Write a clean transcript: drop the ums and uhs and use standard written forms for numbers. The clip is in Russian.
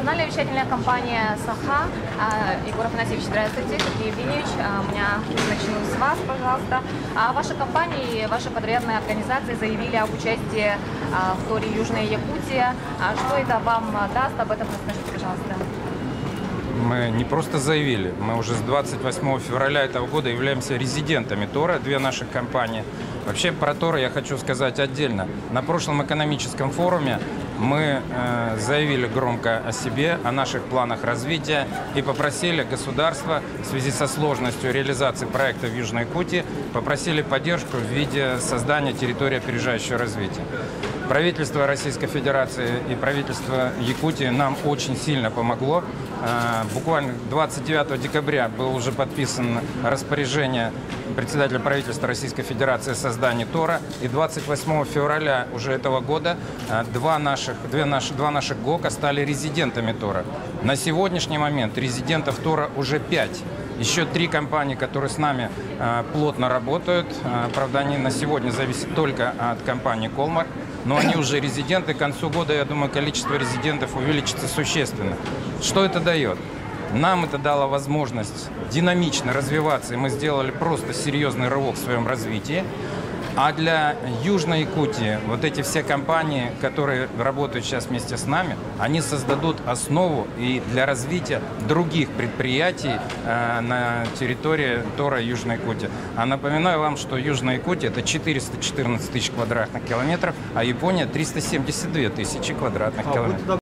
Национальная вещательная компания «Саха». Егор Афанасьевич, здравствуйте. Сергей Евгеньевич, начну с вас, пожалуйста. Ваша компания и ваши подрядные организации заявили об участии в туре «Южная Якутия». Что это вам даст? Об этом расскажите, пожалуйста. Мы не просто заявили, мы уже с 28 февраля этого года являемся резидентами ТОРа, две наших компании. Вообще про ТОР я хочу сказать отдельно. На прошлом экономическом форуме мы заявили громко о себе, о наших планах развития и попросили государство в связи со сложностью реализации проекта в Южной Якутии, попросили поддержку в виде создания территории опережающего развития. Правительство Российской Федерации и правительство Якутии нам очень сильно помогло. Буквально 29 декабря было уже подписано распоряжение председателя правительства Российской Федерации о создании ТОРа. И 28 февраля уже этого года два наших ГОКа стали резидентами ТОРа. На сегодняшний момент резидентов ТОРа уже 5. Еще 3 компании, которые с нами плотно работают. Правда, они на сегодня зависят только от компании «Колмар». Но они уже резиденты. К концу года, я думаю, количество резидентов увеличится существенно. Что это дает? Нам это дало возможность динамично развиваться, и мы сделали просто серьезный рывок в своем развитии. А для Южной Якутии вот эти все компании, которые работают сейчас вместе с нами, они создадут основу и для развития других предприятий на территории ТОРа Южной Якутии. А напоминаю вам, что Южная Якутия – это 414 тысяч квадратных километров, а Япония – 372 тысячи квадратных километров.